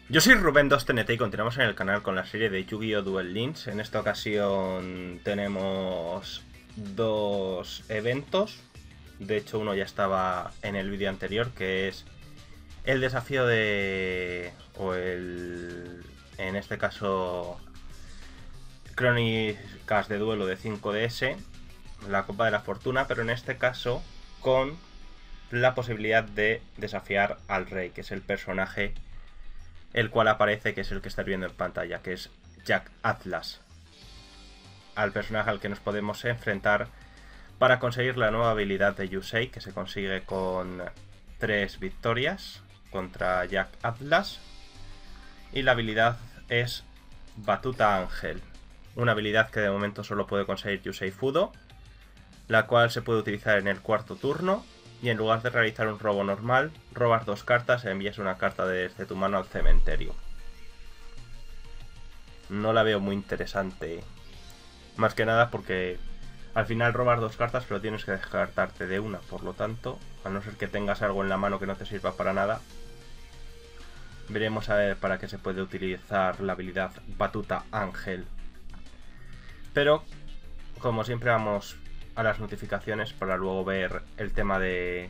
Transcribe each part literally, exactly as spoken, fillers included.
Yo soy Rubén dos T N T y continuamos en el canal con la serie de Yu-Gi-Oh! Duel Links. En esta ocasión tenemos dos eventos. De hecho, uno ya estaba en el vídeo anterior, que es el desafío de... o el... en este caso... Crónicas de duelo de cinco D S, la Copa de la Fortuna, pero en este caso con la posibilidad de desafiar al Rey, que es el personaje el cual aparece, que es el que estáis viendo en pantalla, que es Jack Atlas, al personaje al que nos podemos enfrentar para conseguir la nueva habilidad de Yusei, que se consigue con tres victorias contra Jack Atlas, y la habilidad es Batuta Ángel, una habilidad que de momento solo puede conseguir Yusei Fudo, la cual se puede utilizar en el cuarto turno, y en lugar de realizar un robo normal, robas dos cartas e envías una carta desde tu mano al cementerio. No la veo muy interesante, más que nada porque al final robas dos cartas pero tienes que descartarte de una, por lo tanto, a no ser que tengas algo en la mano que no te sirva para nada, veremos a ver para qué se puede utilizar la habilidad Batuta Ángel. Pero, como siempre, vamos a las notificaciones para luego ver el tema de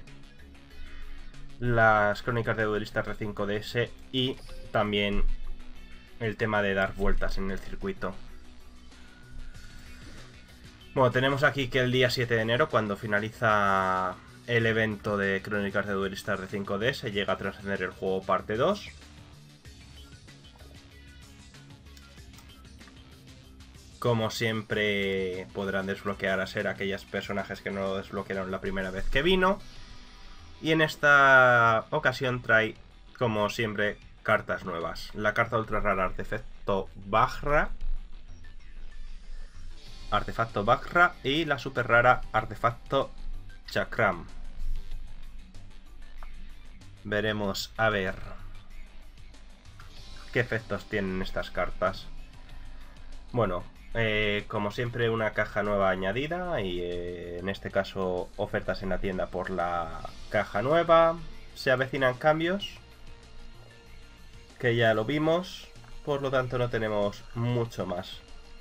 las crónicas de duelistas de cinco D S y también el tema de dar vueltas en el circuito. Bueno, tenemos aquí que el día siete de enero, cuando finaliza el evento de crónicas de duelistas de cinco D S, llega a trascender el juego parte dos. Como siempre, podrán desbloquear a ser aquellos personajes que no lo desbloquearon la primera vez que vino. Y en esta ocasión trae, como siempre, cartas nuevas. La carta ultra rara Artefacto Vajra. Artefacto Vajra y la super rara Artefacto Chakram. Veremos a ver qué efectos tienen estas cartas. Bueno, Eh, como siempre, una caja nueva añadida y eh, en este caso ofertas en la tienda por la caja nueva. Se avecinan cambios, que ya lo vimos, por lo tanto no tenemos mucho más.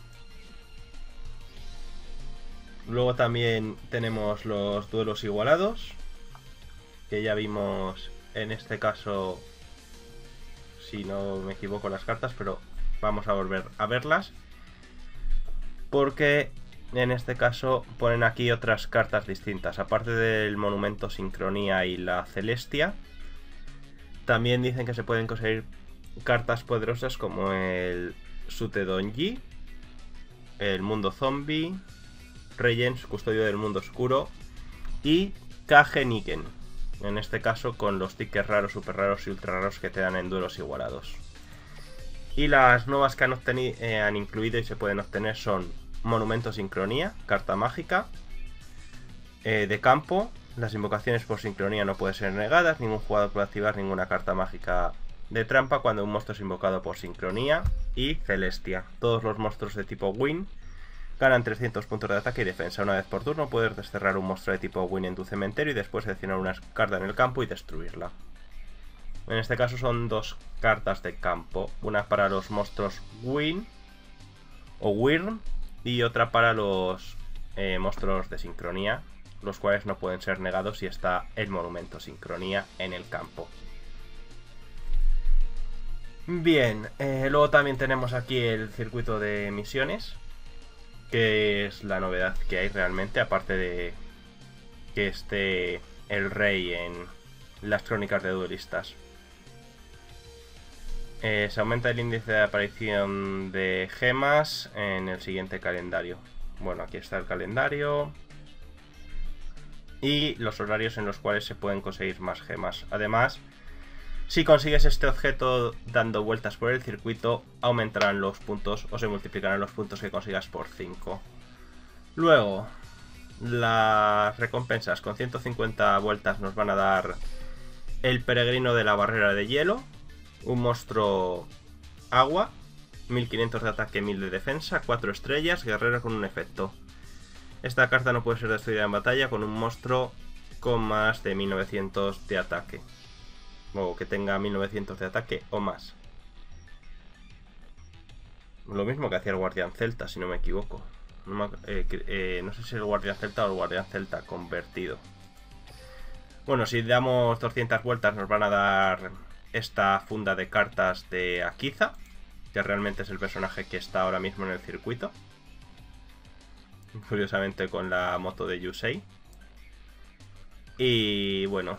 Luego también tenemos los duelos igualados, que ya vimos en este caso, si no me equivoco, las cartas, pero vamos a volver a verlas. Porque en este caso ponen aquí otras cartas distintas. Aparte del monumento Sincronía y la Celestia, también dicen que se pueden conseguir cartas poderosas como el Sutedonji, el Mundo Zombie, Regents, Custodio del Mundo Oscuro, y Kage Niken. En este caso con los tickets raros, super raros y ultra raros que te dan en duelos igualados. Y las nuevas que han, obtenido, eh, han incluido y se pueden obtener son Monumento Sincronía, carta mágica, eh, de campo. Las invocaciones por sincronía no pueden ser negadas, ningún jugador puede activar ninguna carta mágica de trampa cuando un monstruo es invocado por sincronía. Y Celestia, todos los monstruos de tipo Win ganan trescientos puntos de ataque y defensa. Una vez por turno puedes desterrar un monstruo de tipo Win en tu cementerio y después seleccionar una carta en el campo y destruirla. En este caso son dos cartas de campo, una para los monstruos Win o Wyrm y otra para los eh, monstruos de sincronía, los cuales no pueden ser negados si está el monumento Sincronía en el campo. Bien, eh, luego también tenemos aquí el circuito de misiones, que es la novedad que hay realmente, aparte de que esté el Rey en las crónicas de duelistas. Eh, se aumenta el índice de aparición de gemas en el siguiente calendario. Bueno, aquí está el calendario y los horarios en los cuales se pueden conseguir más gemas. Además, si consigues este objeto dando vueltas por el circuito, aumentarán los puntos o se multiplicarán los puntos que consigas por cinco. Luego, las recompensas con ciento cincuenta vueltas nos van a dar el Peregrino de la Barrera de Hielo, un monstruo agua, mil quinientos de ataque, mil de defensa, cuatro estrellas, guerrero con un efecto. Esta carta no puede ser destruida en batalla con un monstruo con más de mil novecientos de ataque, o que tenga mil novecientos de ataque o más. Lo mismo que hacía el guardián celta, si no me equivoco. No, me, eh, eh, no sé si el guardián celta o el guardián celta convertido. Bueno, si damos doscientas vueltas nos van a dar esta funda de cartas de Akiza, que realmente es el personaje que está ahora mismo en el circuito. Curiosamente con la moto de Yusei. Y bueno,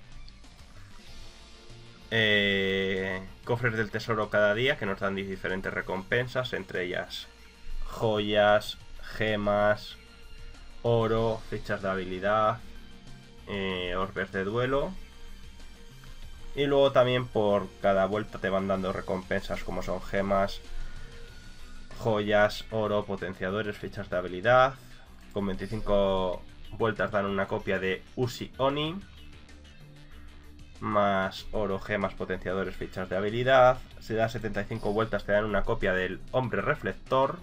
eh, cofres del tesoro cada día que nos dan diferentes recompensas, entre ellas joyas, gemas, oro, fichas de habilidad, eh, orbes de duelo. Y luego también por cada vuelta te van dando recompensas como son gemas, joyas, oro, potenciadores, fichas de habilidad. Con veinticinco vueltas dan una copia de Ushi Oni. Más oro, gemas, potenciadores, fichas de habilidad. Si das setenta y cinco vueltas te dan una copia del hombre reflector.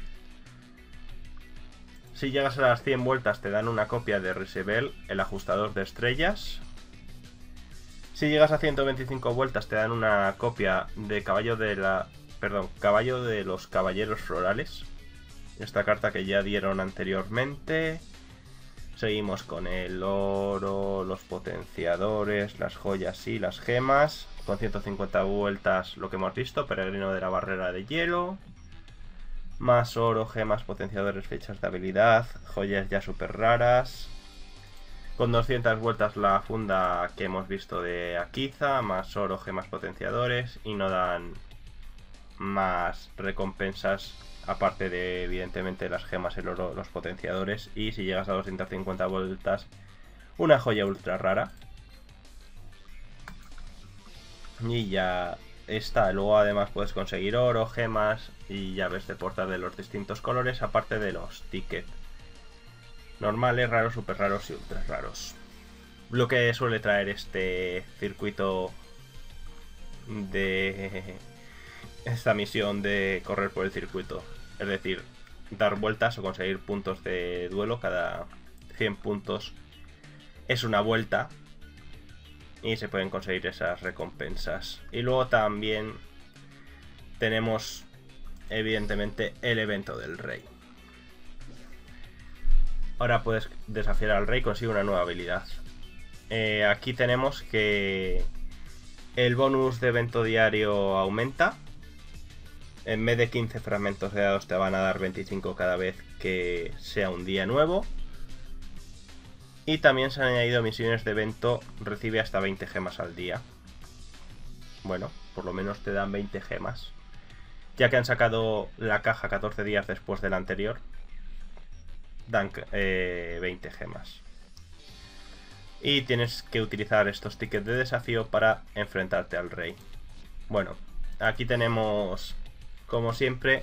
Si llegas a las cien vueltas te dan una copia de Risebel, el ajustador de estrellas. Si llegas a ciento veinticinco vueltas te dan una copia de caballo de la... Perdón, caballo de los caballeros florales. Esta carta que ya dieron anteriormente. Seguimos con el oro, los potenciadores, las joyas y las gemas. Con ciento cincuenta vueltas lo que hemos visto, peregrino de la barrera de hielo. Más oro, gemas, potenciadores, fichas de habilidad, joyas ya súper raras. Con doscientas vueltas la funda que hemos visto de Akiza, más oro, gemas, potenciadores. Y no dan más recompensas, aparte de evidentemente las gemas, el oro, los potenciadores. Y si llegas a doscientas cincuenta vueltas, una joya ultra rara. Y ya está. Luego además puedes conseguir oro, gemas y llaves de portal de los distintos colores, aparte de los tickets normales, raros, super raros y ultra raros. Lo que suele traer este circuito de esta misión de correr por el circuito, es decir, dar vueltas o conseguir puntos de duelo. Cada cien puntos es una vuelta y se pueden conseguir esas recompensas. Y luego también tenemos evidentemente el evento del rey. Ahora puedes desafiar al rey, consigue una nueva habilidad. Eh, aquí tenemos que el bonus de evento diario aumenta. En vez de quince fragmentos de dados te van a dar veinticinco cada vez que sea un día nuevo. Y también se han añadido misiones de evento, recibe hasta veinte gemas al día. Bueno, por lo menos te dan veinte gemas. Ya que han sacado la caja catorce días después de la anterior, dan eh, veinte gemas. Y tienes que utilizar estos tickets de desafío para enfrentarte al rey. Bueno, aquí tenemos, como siempre,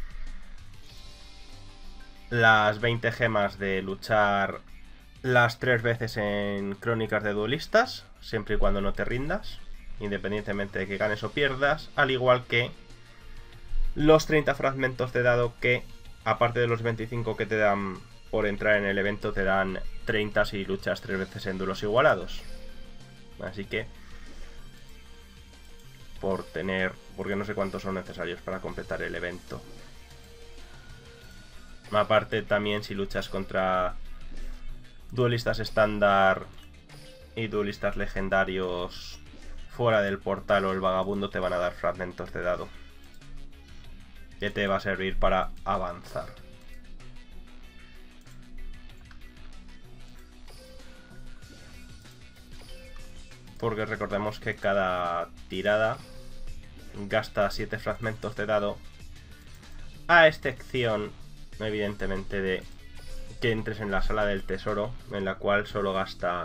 las veinte gemas de luchar las tres veces en Crónicas de Duelistas, siempre y cuando no te rindas, independientemente de que ganes o pierdas, al igual que los treinta fragmentos de dado que, aparte de los veinticinco que te dan por entrar en el evento, te dan treinta si luchas tres veces en duelos igualados. Así que, por tener, porque no sé cuántos son necesarios para completar el evento. Aparte también si luchas contra duelistas estándar y duelistas legendarios fuera del portal o el vagabundo, te van a dar fragmentos de dado, que te va a servir para avanzar. Porque recordemos que cada tirada gasta siete fragmentos de dado, a excepción evidentemente de que entres en la sala del tesoro, en la cual solo gasta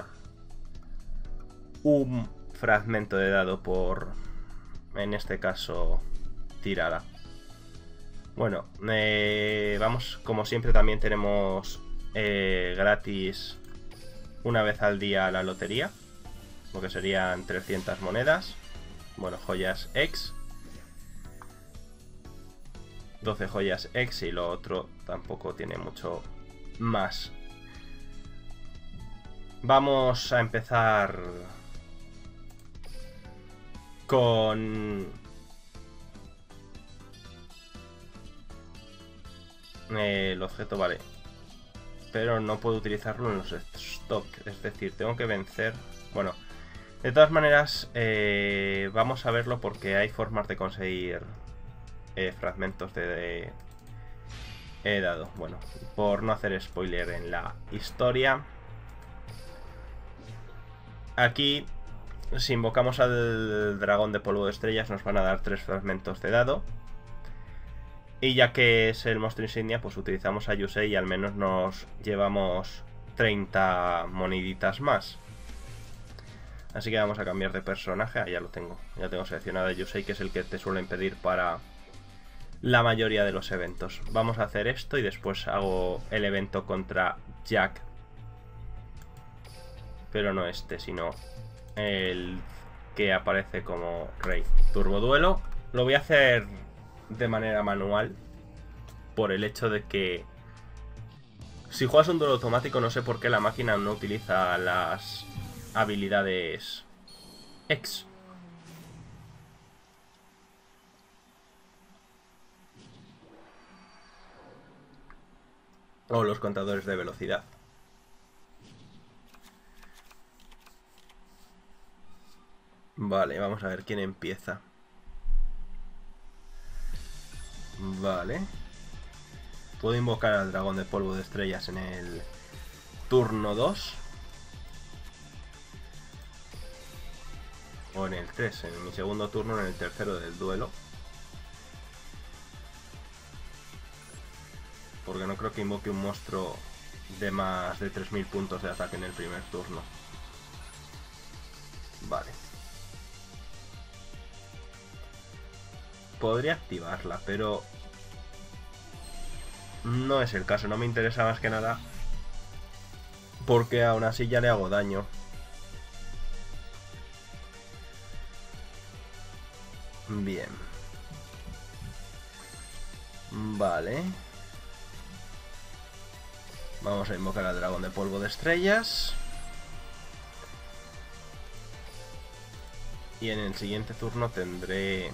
un fragmento de dado por, en este caso, tirada. Bueno, eh, vamos, como siempre también tenemos eh, gratis una vez al día la lotería, lo que serían trescientas monedas. Bueno, joyas X, doce joyas X, y lo otro tampoco tiene mucho más. Vamos a empezar con Eh, el objeto vale. Pero no puedo utilizarlo en los stock. Es decir, tengo que vencer... Bueno, de todas maneras, eh, vamos a verlo porque hay formas de conseguir eh, fragmentos de, de... He dado. Bueno, por no hacer spoiler en la historia. Aquí, si invocamos al dragón de polvo de estrellas, nos van a dar tres fragmentos de dado. Y ya que es el monstruo insignia, pues utilizamos a Yusei y al menos nos llevamos treinta moniditas más. Así que vamos a cambiar de personaje. Ah, ya lo tengo. Ya tengo seleccionado a Yusei, que es el que te suelen pedir para la mayoría de los eventos. Vamos a hacer esto y después hago el evento contra Jack. Pero no este, sino el que aparece como rey. Turboduelo. Lo voy a hacer de manera manual, por el hecho de que si juegas un duelo automático no sé por qué la máquina no utiliza las habilidades X. O los contadores de velocidad. Vale, vamos a ver quién empieza. Vale. Puedo invocar al dragón de polvo de estrellas en el turno dos. O en el tres, en mi segundo turno, en el tercero del duelo. Porque no creo que invoque un monstruo de más de tres mil puntos de ataque en el primer turno. Vale. Podría activarla, pero no es el caso. No me interesa más que nada porque aún así ya le hago daño. Bien. Vale. Vamos a invocar al dragón de polvo de estrellas. Y en el siguiente turno tendré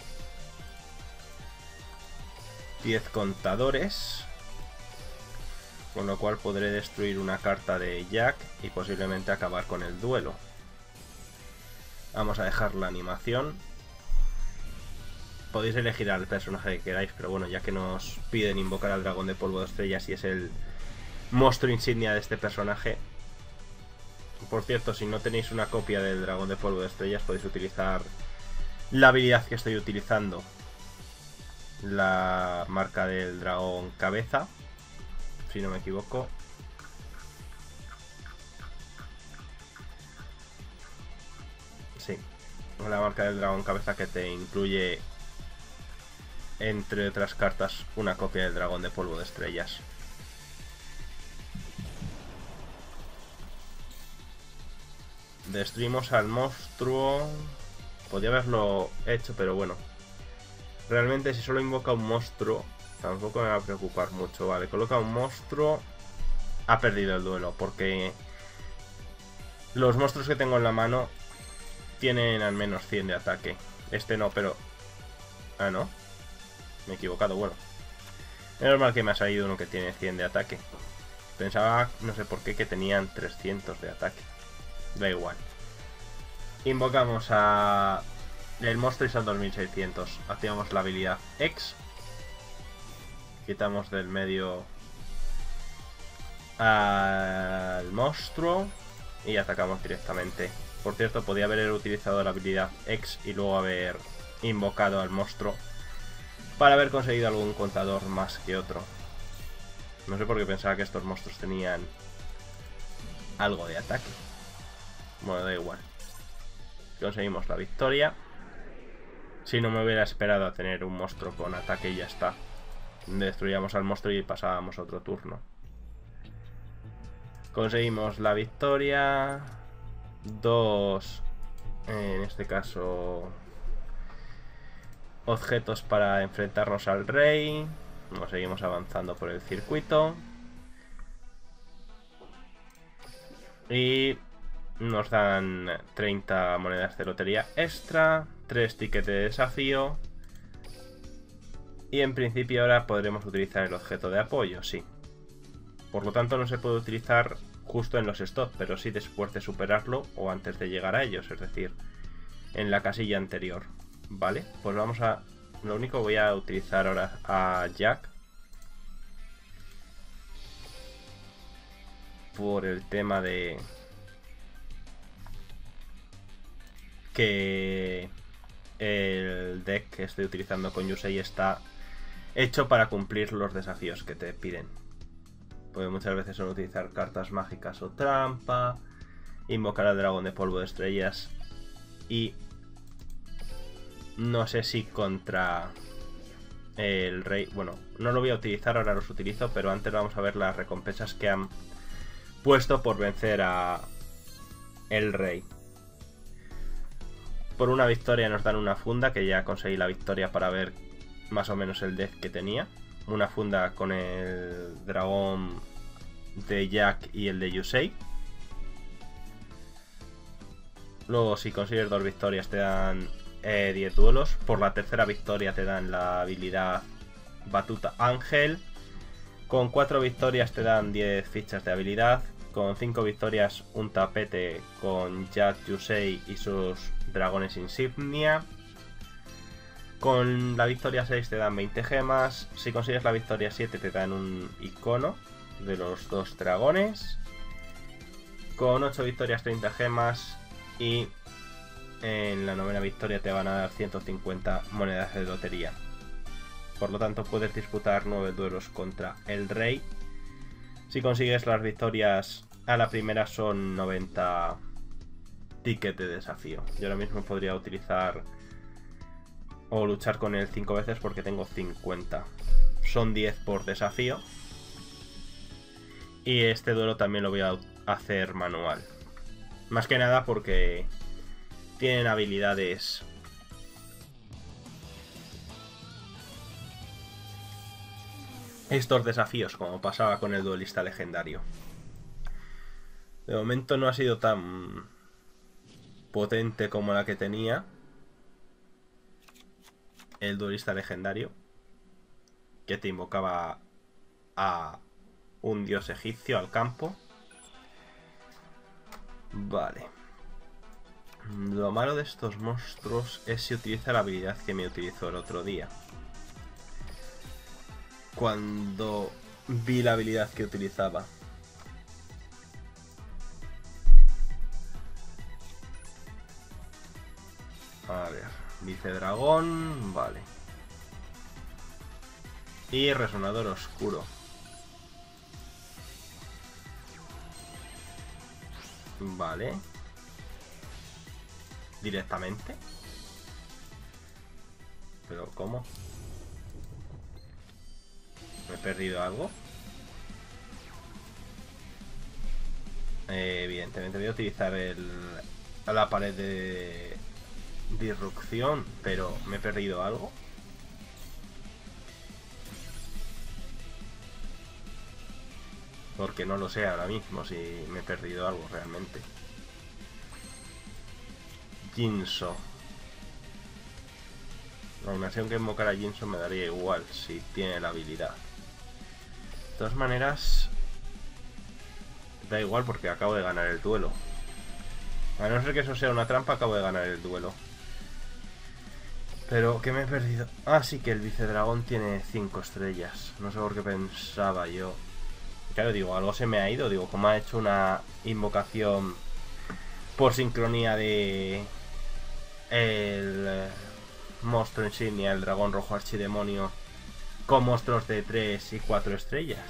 diez contadores, con lo cual podré destruir una carta de Jack y posiblemente acabar con el duelo. Vamos a dejar la animación. Podéis elegir al personaje que queráis, pero bueno, ya que nos piden invocar al dragón de polvo de estrellas y es el monstruo insignia de este personaje. Por cierto, si no tenéis una copia del dragón de polvo de estrellas, podéis utilizar la habilidad que estoy utilizando. La marca del dragón cabeza, si no me equivoco. Sí, la marca del dragón cabeza que te incluye, entre otras cartas, una copia del dragón de polvo de estrellas. Destruimos al monstruo. Podría haberlo hecho, pero bueno. Realmente si solo invoca un monstruo, tampoco me va a preocupar mucho. Vale, coloca un monstruo. Ha perdido el duelo, porque los monstruos que tengo en la mano tienen al menos cien de ataque. Este no, pero... Ah, no. Me he equivocado, bueno. Es normal que me ha salido uno que tiene cien de ataque. Pensaba, no sé por qué, que tenían trescientos de ataque. Da igual. Invocamos a... el monstruo y son dos mil seiscientos. Activamos la habilidad X. Quitamos del medio al monstruo y atacamos directamente. Por cierto, podía haber utilizado la habilidad X y luego haber invocado al monstruo para haber conseguido algún contador más que otro. No sé por qué pensaba que estos monstruos tenían algo de ataque. Bueno, da igual. Conseguimos la victoria. Si no me hubiera esperado a tener un monstruo con ataque y ya está. Destruíamos al monstruo y pasábamos a otro turno. Conseguimos la victoria. Dos, en este caso, objetos para enfrentarnos al rey. Nos seguimos avanzando por el circuito. Y nos dan treinta monedas de lotería extra, tres tickets de desafío Y en principio ahora podremos utilizar el objeto de apoyo, sí. Por lo tanto no se puede utilizar justo en los stops, pero sí después de superarlo o antes de llegar a ellos, es decir, en la casilla anterior. Vale, pues vamos a... Lo único voy a utilizar ahora a Jack. Por el tema de... que el deck que estoy utilizando con Yusei está hecho para cumplir los desafíos que te piden. Porque muchas veces son utilizar cartas mágicas o trampa, invocar al dragón de polvo de estrellas y no sé si contra el rey... Bueno, no lo voy a utilizar, ahora los utilizo, pero antes vamos a ver las recompensas que han puesto por vencer a el rey. Por una victoria nos dan una funda, que ya conseguí la victoria para ver más o menos el deck que tenía. Una funda con el dragón de Jack y el de Yusei. Luego si consigues dos victorias te dan eh, diez duelos. Por la tercera victoria te dan la habilidad Batuta Ángel. Con cuatro victorias te dan diez fichas de habilidad. Con cinco victorias un tapete con Jack, Yusei y sus dragones insignia. Con la victoria seis te dan veinte gemas. Si consigues la victoria siete te dan un icono de los dos dragones. Con ocho victorias treinta gemas. Y en la novena victoria te van a dar ciento cincuenta monedas de lotería. Por lo tanto puedes disputar nueve duelos contra el rey. Si consigues las victorias a la primera son noventa tickets de desafío. Yo ahora mismo podría utilizar o luchar con él cinco veces porque tengo cincuenta. Son diez por desafío. Y este duelo también lo voy a hacer manual. Más que nada porque tienen habilidades estos desafíos, como pasaba con el duelista legendario. De momento no ha sido tan potente como la que tenía el duelista legendario, que te invocaba a un dios egipcio al campo. Vale. Lo malo de estos monstruos es si utiliza la habilidad que me utilizó el otro día. Cuando vi la habilidad que utilizaba. A ver, vicedragón, vale. Y resonador oscuro. Vale. Directamente. ¿Pero cómo? ¿Me he perdido algo? Eh, evidentemente voy a utilizar el, la pared de disrupción, pero ¿me he perdido algo? Porque no lo sé ahora mismo si me he perdido algo realmente. Jinso. La animación que invocar a Jinso me daría igual si tiene la habilidad. De todas maneras, da igual porque acabo de ganar el duelo. A no ser que eso sea una trampa, acabo de ganar el duelo. Pero, ¿qué me he perdido? Ah, sí, que el vicedragón tiene cinco estrellas. No sé por qué pensaba yo. Claro, digo, algo se me ha ido. Digo, como ha hecho una invocación por sincronía de el monstruo insignia, el dragón rojo archidemonio, con monstruos de tres y cuatro estrellas.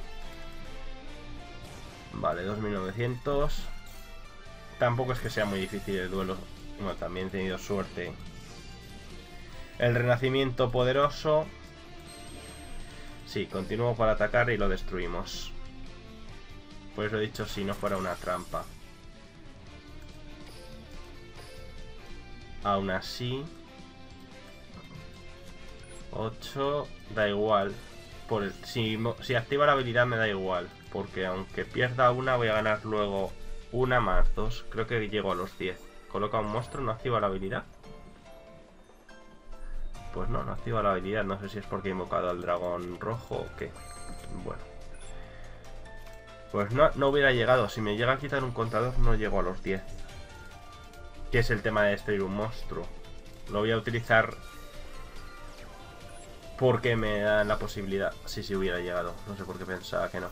Vale, dos mil novecientos. Tampoco es que sea muy difícil el duelo. Bueno, también he tenido suerte. El renacimiento poderoso. Sí, continúo para atacar y lo destruimos. Pues lo he dicho, si no fuera una trampa. Aún así, ocho, da igual. Por el, si, si activa la habilidad me da igual. Porque aunque pierda una, voy a ganar luego una más dos. Creo que llego a los diez. Coloca un monstruo, no activa la habilidad. pues no, no activa la habilidad. No sé si es porque he invocado al dragón rojo o qué. Bueno. Pues no, no hubiera llegado. Si me llega a quitar un contador, no llego a los diez. Que es el tema de destruir un monstruo. Lo voy a utilizar porque me da la posibilidad. Sí, sí hubiera llegado. No sé por qué pensaba que no.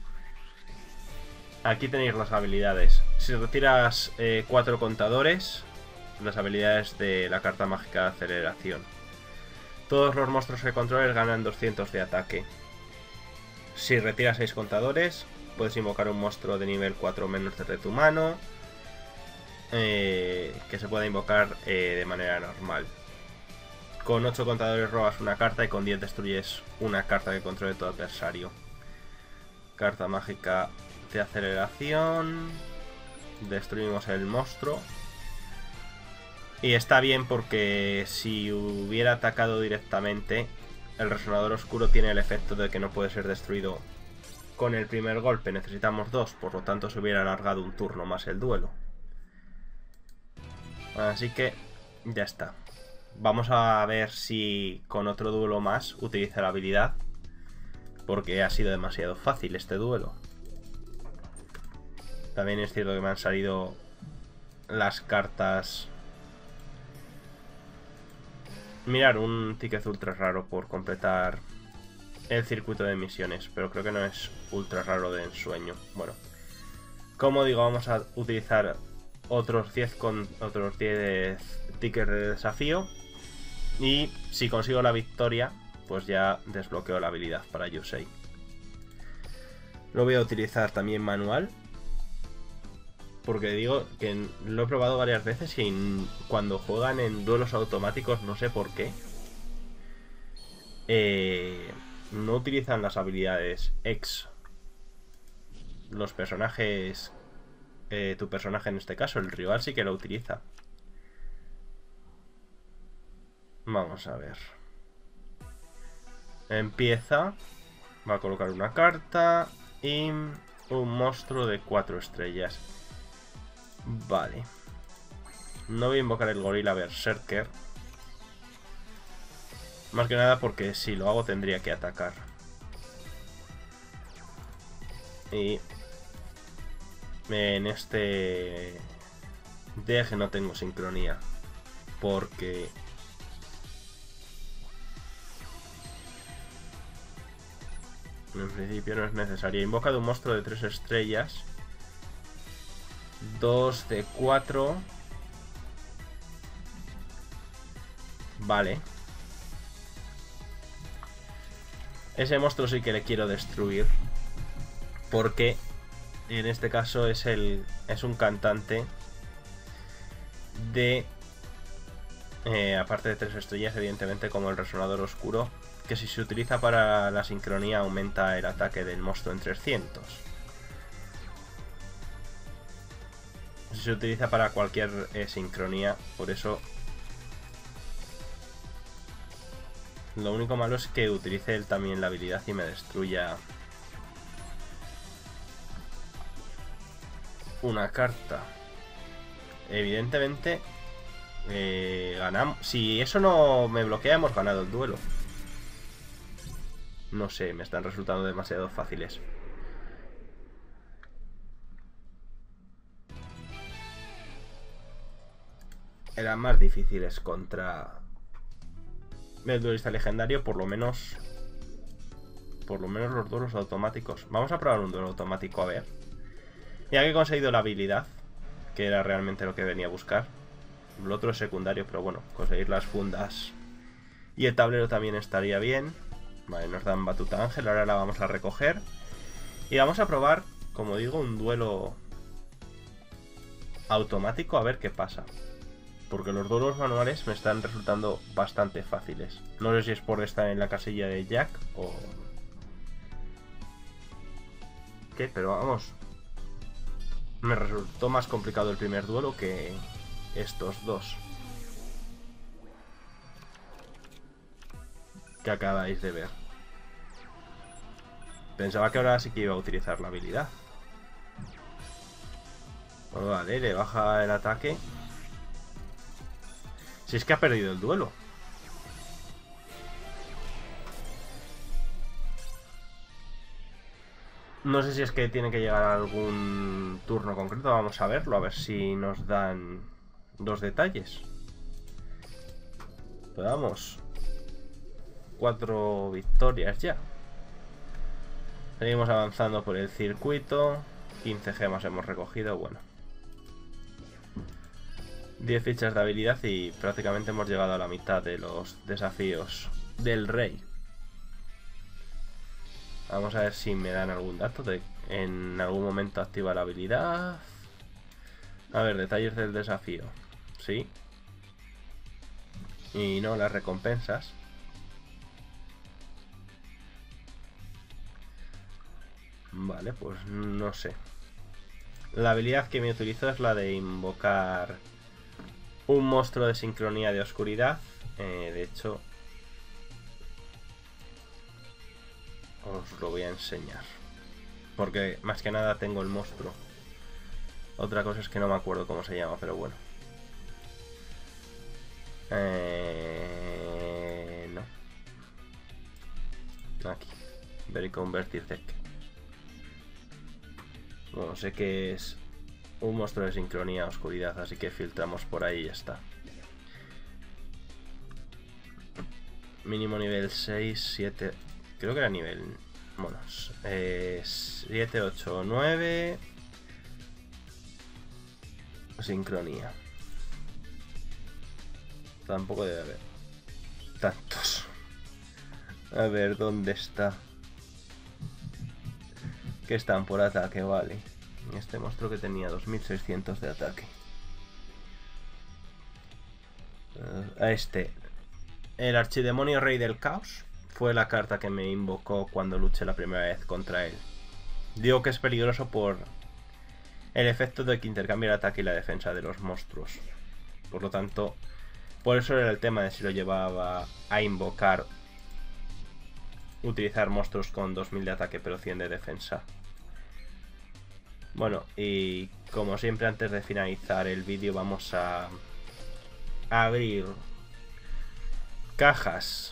Aquí tenéis las habilidades. Si retiras eh, cuatro contadores, las habilidades de la carta mágica de aceleración. Todos los monstruos que controles ganan doscientos de ataque. Si retiras seis contadores, puedes invocar un monstruo de nivel cuatro menos de tu mano. Eh, que se pueda invocar eh, de manera normal. Con ocho contadores robas una carta y con diez destruyes una carta que controle tu adversario. Carta mágica de aceleración. Destruimos el monstruo. Y está bien porque si hubiera atacado directamente, el resonador oscuro tiene el efecto de que no puede ser destruido con el primer golpe. Necesitamos dos, por lo tanto se hubiera alargado un turno más el duelo. Así que ya está. Vamos a ver si con otro duelo más utiliza la habilidad, porque ha sido demasiado fácil este duelo. También es cierto que me han salido las cartas. Mirar, un ticket ultra raro por completar el circuito de misiones, pero creo que no es ultra raro de ensueño. Bueno, como digo, vamos a utilizar otros diez con otros diez tickets de desafío. Y si consigo la victoria, pues ya desbloqueo la habilidad para Yusei. Lo voy a utilizar también manual, porque digo que lo he probado varias veces y cuando juegan en duelos automáticos, no sé por qué, eh, no utilizan las habilidades X. Los personajes, eh, tu personaje en este caso, el rival sí que lo utiliza. Vamos a ver. Empieza. Va a colocar una carta y un monstruo de cuatro estrellas. Vale. No voy a invocar el gorila berserker. Más que nada porque si lo hago tendría que atacar. Y en este deck no tengo sincronía, porque en principio no es necesario. He invocado un monstruo de tres estrellas. dos de cuatro. Vale. Ese monstruo sí que le quiero destruir, porque en este caso es el es un cantante de eh, aparte de tres estrellas, evidentemente, como el resonador oscuro, que si se utiliza para la sincronía aumenta el ataque del monstruo en trescientos. Si se utiliza para cualquier eh, sincronía, por eso lo único malo es que utilice él también la habilidad y me destruya una carta. Evidentemente eh, ganamos. Si eso no me bloquea, hemos ganado el duelo. No sé, me están resultando demasiado fáciles. Eran más difíciles contra el duelista legendario, por lo menos. Por lo menos los duelos automáticos. Vamos a probar un duelo automático, a ver. Ya que he conseguido la habilidad, que era realmente lo que venía a buscar. Lo otro es secundario, pero bueno, conseguir las fundas y el tablero también estaría bien. Vale, nos dan batuta ángel, ahora la vamos a recoger. Y vamos a probar, como digo, un duelo automático, a ver qué pasa. Porque los duelos manuales me están resultando bastante fáciles. No sé si es por estar en la casilla de Jack o ¿qué? Pero vamos, me resultó más complicado el primer duelo que estos dos que acabáis de ver. Pensaba que ahora sí que iba a utilizar la habilidad. Bueno, vale, le baja el ataque. Si es que ha perdido el duelo. No sé si es que tiene que llegar a algún turno concreto. Vamos a verlo, a ver si nos dan dos detalles. Pero vamos, cuatro victorias ya. Seguimos avanzando por el circuito. quince gemas hemos recogido, bueno. diez fichas de habilidad y prácticamente hemos llegado a la mitad de los desafíos del rey. Vamos a ver si me dan algún dato de en algún momento activa la habilidad. A ver, detalles del desafío. Sí. Y no las recompensas. Vale, pues no sé. La habilidad que me utilizo es la de invocar un monstruo de sincronía de oscuridad. Eh, de hecho, os lo voy a enseñar. Porque más que nada tengo el monstruo. Otra cosa es que no me acuerdo cómo se llama, pero bueno. Eh, no. Aquí. Very Convertir Deck. Bueno, sé que es un monstruo de sincronía oscuridad, así que filtramos por ahí y ya está. Mínimo nivel seis, siete... Creo que era nivel... Bueno, eh, siete, ocho, nueve... Sincronía. Tampoco debe haber tantos. A ver, ¿dónde está? Que están por ataque, vale. Este monstruo que tenía dos mil seiscientos de ataque. Uh, a este. El archidemonio rey del caos fue la carta que me invocó cuando luché la primera vez contra él. Digo que es peligroso por el efecto de que intercambia el ataque y la defensa de los monstruos. Por lo tanto, por eso era el tema de si lo llevaba a invocar, utilizar monstruos con dos mil de ataque pero cien de defensa. Bueno, y como siempre antes de finalizar el vídeo vamos a abrir cajas.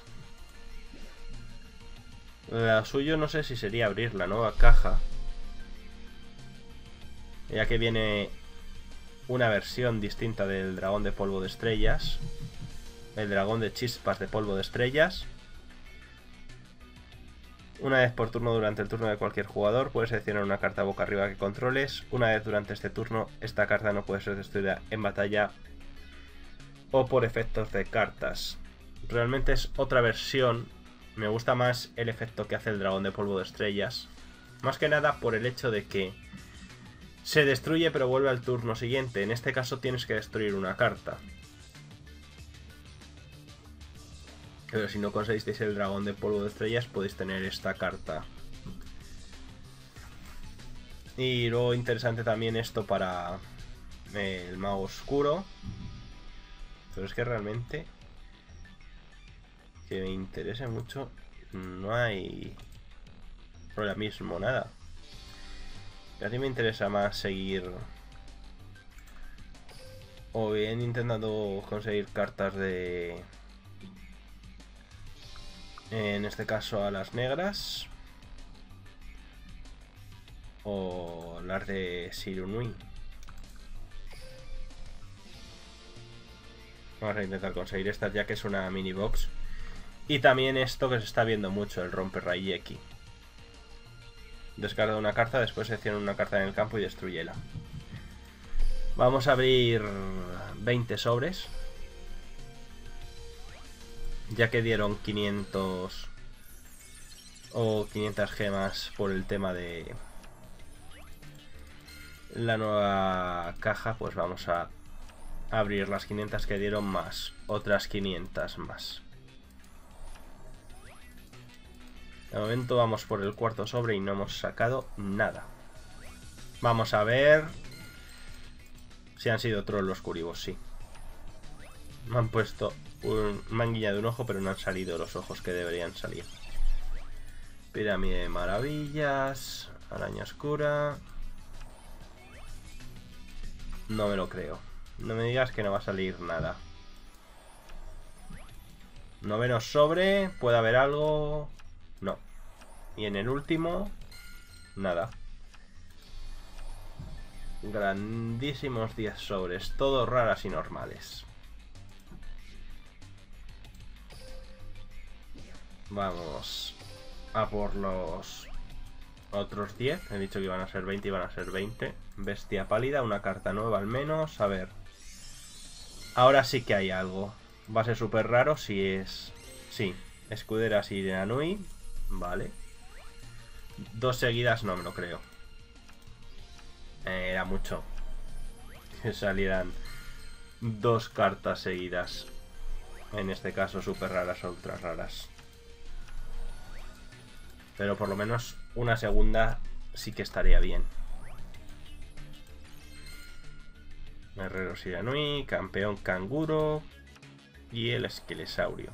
Lo suyo no sé si sería abrir la nueva caja, ya que viene una versión distinta del dragón de polvo de estrellas, el dragón de chispas de polvo de estrellas. Una vez por turno durante el turno de cualquier jugador puedes seleccionar una carta boca arriba que controles. Una vez durante este turno esta carta no puede ser destruida en batalla o por efectos de cartas. Realmente es otra versión. Me gusta más el efecto que hace el dragón de polvo de estrellas. Más que nada por el hecho de que se destruye pero vuelve al turno siguiente. En este caso tienes que destruir una carta. Pero si no conseguisteis el dragón de polvo de estrellas podéis tener esta carta. Y luego interesante también esto para el mago oscuro. Pero es que realmente que me interese mucho no hay ahora mismo nada. Y a ti me interesa más seguir o bien intentando conseguir cartas de, en este caso a las negras, o las de Sirunui. Vamos a intentar conseguir estas ya que es una mini box. Y también esto que se está viendo mucho, el rompe Raiyeki. Descarga una carta, después selecciona una carta en el campo y destrúyela. Vamos a abrir veinte sobres, ya que dieron quinientos o quinientas gemas por el tema de la nueva caja. Pues vamos a abrir las quinientas que dieron más otras quinientas más. De momento vamos por el cuarto sobre y no hemos sacado nada. Vamos a ver si han sido trolls los curibos, sí. Me han puesto un, me han guiñado un ojo pero no han salido los ojos que deberían salir. Pirámide de maravillas, araña oscura. No me lo creo. No me digas que no va a salir nada. Noveno sobre, puede haber algo. No. Y en el último nada. Grandísimos diez sobres, todos raras y normales. Vamos a por los otros diez. He dicho que iban a ser veinte y van a ser veinte. Bestia pálida, una carta nueva al menos. A ver. Ahora sí que hay algo. Va a ser súper raro si es... Sí, escudera Shiranui. Vale. Dos seguidas no me lo creo. Eh, era mucho que salieran dos cartas seguidas. En este caso súper raras o ultra raras. Pero por lo menos una segunda sí que estaría bien. Herrero Shiranui, campeón canguro y el esquilesaurio.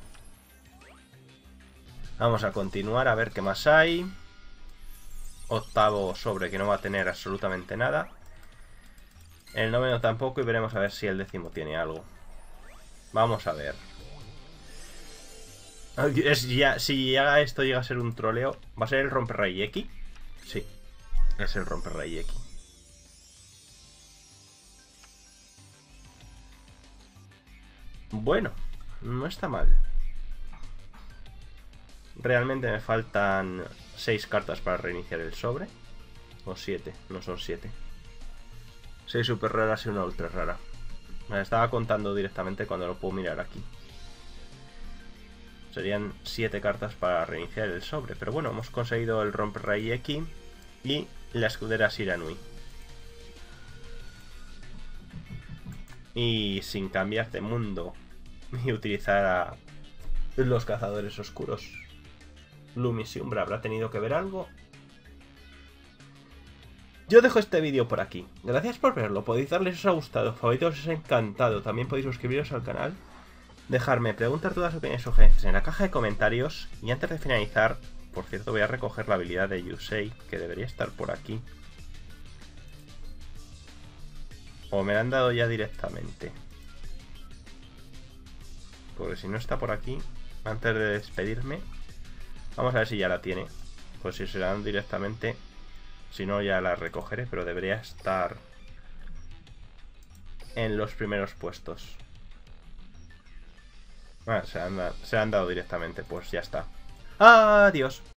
Vamos a continuar a ver qué más hay. Octavo sobre que no va a tener absolutamente nada. El noveno tampoco y veremos a ver si el décimo tiene algo. Vamos a ver. Es ya, si ya esto llega a ser un troleo, ¿va a ser el Romper Raigeki? Sí, es el Romper Raigeki. Bueno, no está mal. Realmente me faltan seis cartas para reiniciar el sobre. O siete, no son siete. seis super raras y una ultra rara. Me la estaba contando directamente cuando lo puedo mirar aquí. Serían siete cartas para reiniciar el sobre. Pero bueno, hemos conseguido el Romper Raigeki y la escudera Shiranui. Y sin cambiar de mundo y utilizar a los cazadores oscuros. Lumis y Umbra habrá tenido que ver algo. Yo dejo este vídeo por aquí. Gracias por verlo. Podéis darle si os ha gustado, favoritos si os ha encantado. También podéis suscribiros al canal. Dejarme preguntar todas las opiniones y sugerencias en la caja de comentarios. Y antes de finalizar, por cierto, voy a recoger la habilidad de Yusei, que debería estar por aquí. O me la han dado ya directamente. Porque si no está por aquí, antes de despedirme, vamos a ver si ya la tiene. Pues si se la dan directamente, si no ya la recogeré, pero debería estar en los primeros puestos. Ah, se han, se han dado directamente, pues ya está. Adiós.